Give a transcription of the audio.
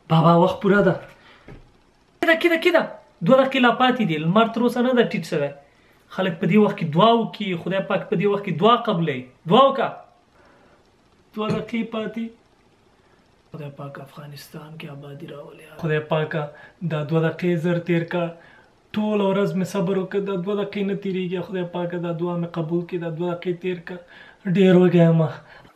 بابا وخت پوره ده. کده 2 دقیقې لا پاتې دي. لمر تر اوسه نه ده ټیټ شوی. خلک په دې وخت کې دعا وکړي. خدای پاک په دې وخت کې دعا قبلوي. دعا وکړه. 2 دقیقې پاتې. خدای پاک افغانستان کې آبادي راولي. خدای پاک دا 2 دقیقې زر تیر کا. ټول ورځ مې صبر وکړ. دا 2 دقیقې نه تیریږي. خدای پاک دا دعا مې قبول کړي. دا 2 دقیقې تیر کا. ډېر وږی یم.